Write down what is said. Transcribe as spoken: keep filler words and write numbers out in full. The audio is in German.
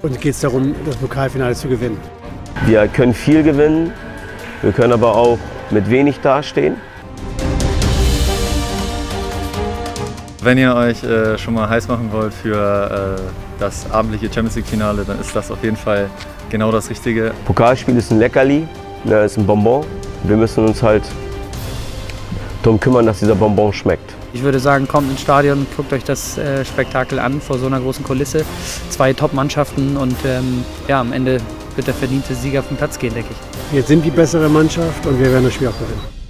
Uns geht es darum, das Pokalfinale zu gewinnen. Wir können viel gewinnen, wir können aber auch mit wenig dastehen. Wenn ihr euch äh, schon mal heiß machen wollt für äh, das abendliche Champions League Finale, dann ist das auf jeden Fall genau das Richtige. Pokalspiel ist ein Leckerli, ne, ist ein Bonbon. Wir müssen uns halt darum kümmern, dass dieser Bonbon schmeckt. Ich würde sagen, kommt ins Stadion, guckt euch das äh, Spektakel an vor so einer großen Kulisse. Zwei Top-Mannschaften und ähm, ja, am Ende wird der verdiente Sieger vom Platz gehen, denke ich. Wir sind die bessere Mannschaft und wir werden das Spiel auch gewinnen.